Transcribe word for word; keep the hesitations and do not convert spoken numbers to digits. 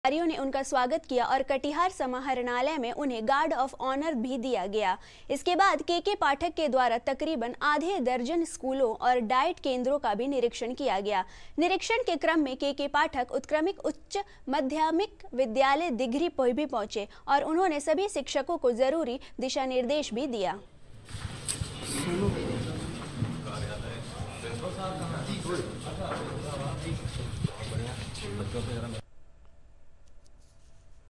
अधिकारियों ने उनका स्वागत किया और कटिहार समाहरणालय में उन्हें गार्ड ऑफ ऑनर भी दिया गया। इसके बाद के के पाठक के द्वारा तकरीबन आधे दर्जन स्कूलों और डाइट केंद्रों का भी निरीक्षण किया गया। निरीक्षण के क्रम में के के पाठक उत्क्रमिक उच्च माध्यमिक विद्यालय दिघरी भी पहुंचे और उन्होंने सभी शिक्षकों को जरूरी दिशा निर्देश भी दिया।